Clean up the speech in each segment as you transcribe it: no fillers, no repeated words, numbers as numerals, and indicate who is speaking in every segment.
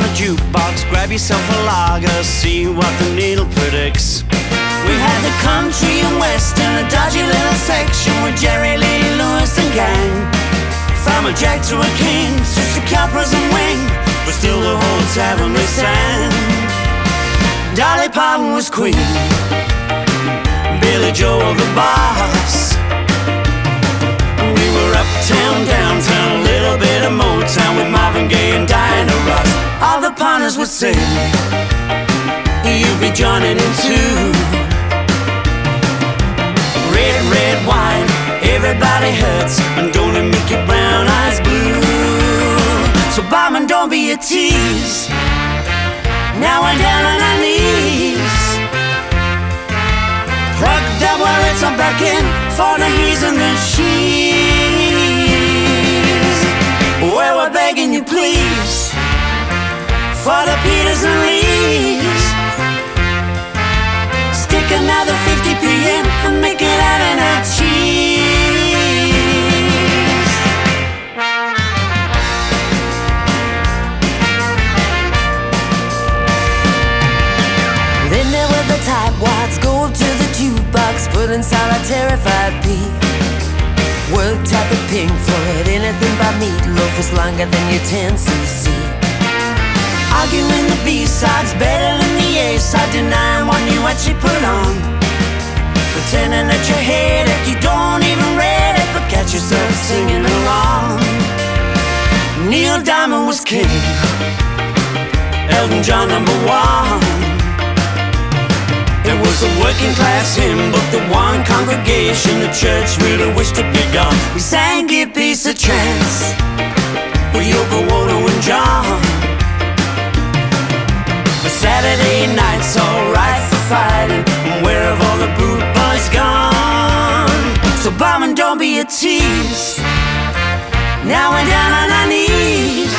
Speaker 1: the jukebox, grab yourself a lager, see what the needle predicts. We had the country and western, a dodgy little section with Jerry Lee Lewis and gang. From a jack to a king, Sister Capras and Wing, but still the whole tavern they sang. Dolly Parton was queen, Billy Joel the boss. We were uptown, downtown, a little bit of Motown with Marvin Gaye and Diana Ross. All the partners would say, you'd be joining in too. Red, red wine, everybody hurts, and don't it make your brown eyes blue? So barman, don't be a tease, now we're down on our knees. Plug that wallets are back in for the he's and the she's. Well, we're begging you please, for the Peters and Lees, stick another 50p in and make it out in our cheese. Then there were the tightwads, go up to the jukebox, put in solitary 5p. Worked out the Pink Floyd, anything by Meatloaf is longer than your 10cc. Arguing the B-sides better than the A-side, denying what you actually put on. Pretending that you hate it, you don't even read it, but catch yourself singing along. Neil Diamond was king, Elton John #1. It was a working class hymn, but the one congregation the church really wished to be gone. We sang Give Peace a Chance with Yoko Ono and John. But Saturday night's alright for fighting, and where have all the boot boys gone? So barman, don't be a tease, now we're down on our knees.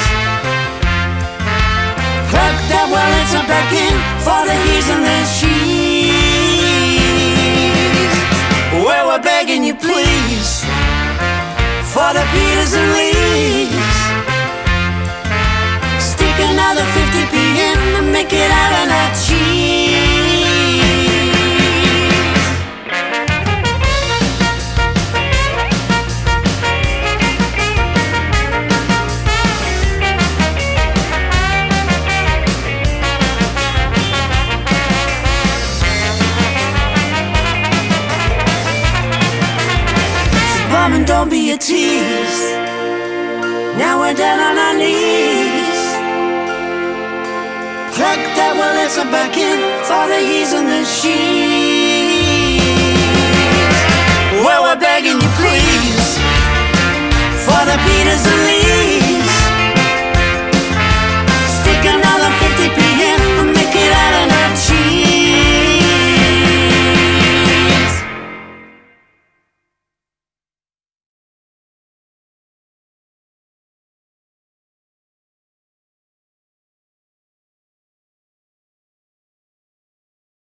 Speaker 1: Plug that wallets are back in for the he's and the she's. Well, we're begging you please, for the Peters and Lees, stick another 50p in and make it out in our cheese. And don't be a tease, now we're down on our knees. Plug that wallets are back in for the he's and the she's. Well, we're begging you please,